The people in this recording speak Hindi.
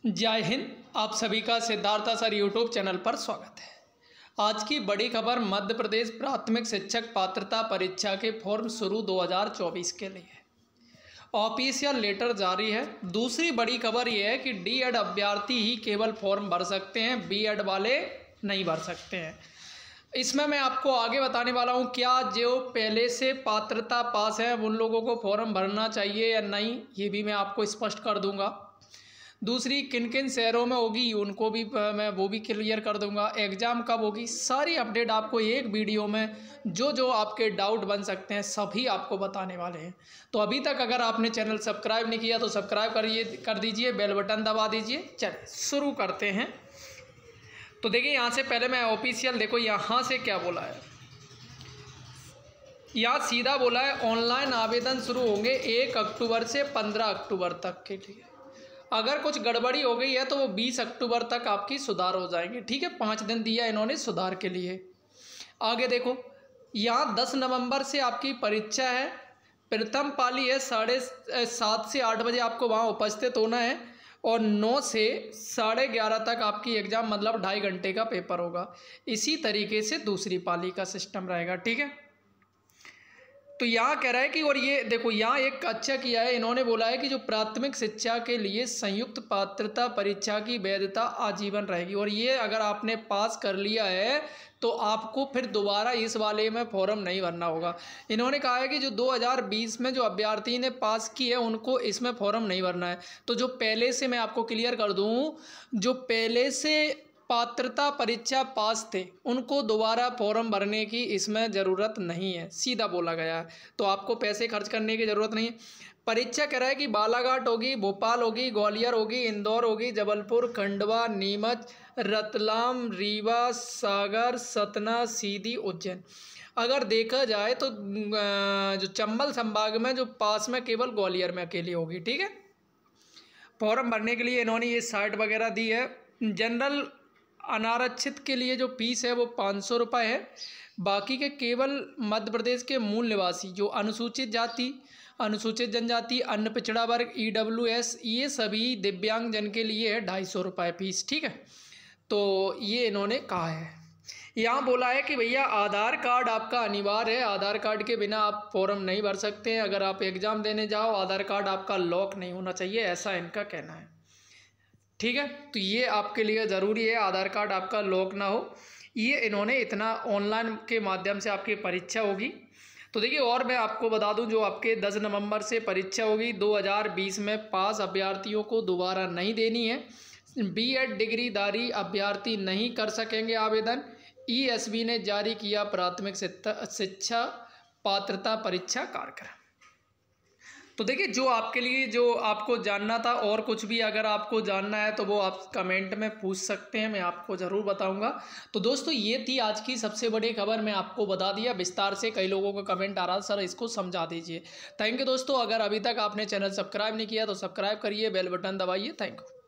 जय हिंद। आप सभी का सिद्धार्थ सर यूट्यूब चैनल पर स्वागत है। आज की बड़ी खबर मध्य प्रदेश प्राथमिक शिक्षक पात्रता परीक्षा के फॉर्म शुरू 2024 के लिए ऑफिशियल लेटर जारी है। दूसरी बड़ी खबर यह है कि डीएड अभ्यर्थी ही केवल फॉर्म भर सकते हैं, बीएड वाले नहीं भर सकते हैं। इसमें मैं आपको आगे बताने वाला हूं, क्या जो पहले से पात्रता पास है उन लोगों को फॉर्म भरना चाहिए या नहीं, ये भी मैं आपको स्पष्ट कर दूंगा। दूसरी, किन किन शहरों में होगी उनको भी मैं वो भी क्लियर कर दूंगा। एग्ज़ाम कब होगी, सारी अपडेट आपको एक वीडियो में जो आपके डाउट बन सकते हैं सभी आपको बताने वाले हैं। तो अभी तक अगर आपने चैनल सब्सक्राइब नहीं किया तो सब्सक्राइब कर दीजिए, बेल बटन दबा दीजिए। चलिए शुरू करते हैं। तो देखिए, यहाँ से पहले मैं ऑफिशियल देखो यहाँ से क्या बोला है। यहाँ सीधा बोला है ऑनलाइन आवेदन शुरू होंगे 1 अक्टूबर से 15 अक्टूबर तक के लिए। अगर कुछ गड़बड़ी हो गई है तो वो 20 अक्टूबर तक आपकी सुधार हो जाएंगे। ठीक है, 5 दिन दिया इन्होंने सुधार के लिए। आगे देखो, यहाँ 10 नवंबर से आपकी परीक्षा है। प्रथम पाली है 7:30 से 8 बजे आपको वहाँ उपस्थित होना है और 9 से 11:30 तक आपकी एग्ज़ाम, मतलब 2.5 घंटे का पेपर होगा। इसी तरीके से दूसरी पाली का सिस्टम रहेगा। ठीक है, तो यहाँ कह रहा है कि, और ये देखो यहाँ एक अच्छा किया है इन्होंने, बोला है कि जो प्राथमिक शिक्षा के लिए संयुक्त पात्रता परीक्षा की वैधता आजीवन रहेगी। और ये अगर आपने पास कर लिया है तो आपको फिर दोबारा इस वाले में फॉर्म नहीं भरना होगा। इन्होंने कहा है कि जो 2020 में जो अभ्यर्थी ने पास की है उनको इसमें फॉर्म नहीं भरना है। तो जो पहले से, मैं आपको क्लियर कर दूँ, जो पहले से पात्रता परीक्षा पास थे उनको दोबारा फॉर्म भरने की इसमें ज़रूरत नहीं है, सीधा बोला गया है। तो आपको पैसे खर्च करने की ज़रूरत नहीं है। परीक्षा कह रहा है कि बालाघाट होगी, भोपाल होगी, ग्वालियर होगी, इंदौर होगी, जबलपुर, खंडवा, नीमच, रतलाम, रीवा, सागर, सतना, सीधी, उज्जैन। अगर देखा जाए तो जो चंबल संभाग में जो पास में केवल ग्वालियर में अकेली होगी। ठीक है, फॉर्म भरने के लिए इन्होंने ये साइट वगैरह दी है। जनरल अनारक्षित के लिए जो फीस है वो 500 रुपये है। बाकी के केवल मध्य प्रदेश के मूल निवासी, जो अनुसूचित जाति, अनुसूचित जनजाति, अन्य पिछड़ा वर्ग, EWS, ये सभी दिव्यांग जन के लिए है 250 रुपये फीस। ठीक है, तो ये इन्होंने कहा है। यहाँ बोला है कि भैया आधार कार्ड आपका अनिवार्य है, आधार कार्ड के बिना आप फॉर्म नहीं भर सकते हैं। अगर आप एग्ज़ाम देने जाओ आधार कार्ड आपका लॉक नहीं होना चाहिए, ऐसा इनका कहना है। ठीक है, तो ये आपके लिए ज़रूरी है, आधार कार्ड आपका लॉक ना हो। ये इन्होंने इतना ऑनलाइन के माध्यम से आपकी परीक्षा होगी। तो देखिए, और मैं आपको बता दूं, जो आपके 10 नवंबर से परीक्षा होगी 2020 में पास अभ्यर्थियों को दोबारा नहीं देनी है। बीएड डिग्रीधारी अभ्यर्थी नहीं कर सकेंगे आवेदन। ESB ने जारी किया प्राथमिक शिक्षा पात्रता परीक्षा कार्यक्रम। तो देखिए, जो आपके लिए, जो आपको जानना था, और कुछ भी अगर आपको जानना है तो वो आप कमेंट में पूछ सकते हैं, मैं आपको ज़रूर बताऊंगा। तो दोस्तों, ये थी आज की सबसे बड़ी खबर, मैं आपको बता दिया विस्तार से। कई लोगों का कमेंट आ रहा था, सर इसको समझा दीजिए। थैंक यू दोस्तों। अगर अभी तक आपने चैनल सब्सक्राइब नहीं किया तो सब्सक्राइब करिए, बेल बटन दबाइए। Thank you.